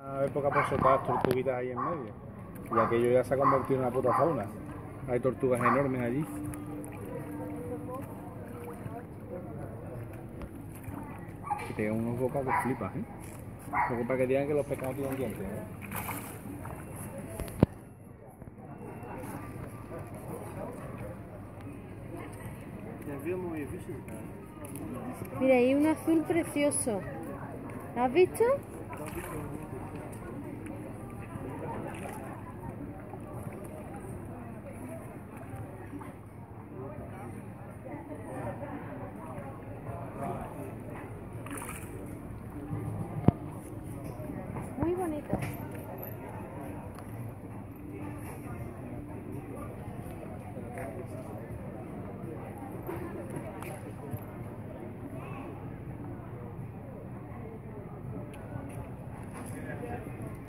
Una época por soltar tortuguitas ahí en medio. Y aquello ya se ha convertido en una puta fauna. Hay tortugas enormes allí. Que te dan unos bocas que flipas, ¿eh? Lo que para que digan que los pescados tienen dientes, ¿eh? Mira, hay un azul precioso. ¿Lo has visto? Muy bonito.